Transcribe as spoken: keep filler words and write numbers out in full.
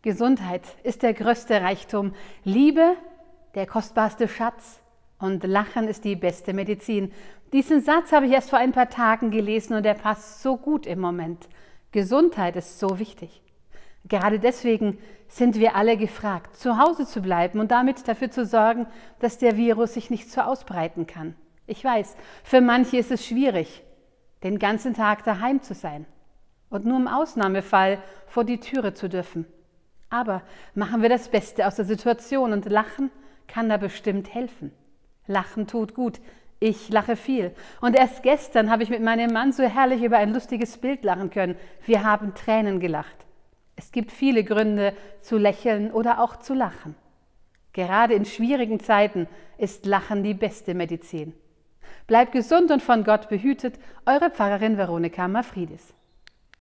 Gesundheit ist der größte Reichtum, Liebe der kostbarste Schatz und Lachen ist die beste Medizin. Diesen Satz habe ich erst vor ein paar Tagen gelesen und er passt so gut im Moment. Gesundheit ist so wichtig. Gerade deswegen sind wir alle gefragt, zu Hause zu bleiben und damit dafür zu sorgen, dass der Virus sich nicht so ausbreiten kann. Ich weiß, für manche ist es schwierig, den ganzen Tag daheim zu sein und nur im Ausnahmefall vor die Türe zu dürfen. Aber machen wir das Beste aus der Situation und Lachen kann da bestimmt helfen. Lachen tut gut. Ich lache viel. Und erst gestern habe ich mit meinem Mann so herrlich über ein lustiges Bild lachen können. Wir haben Tränen gelacht. Es gibt viele Gründe zu lächeln oder auch zu lachen. Gerade in schwierigen Zeiten ist Lachen die beste Medizin. Bleibt gesund und von Gott behütet, eure Pfarrerin Veronika Mafridis.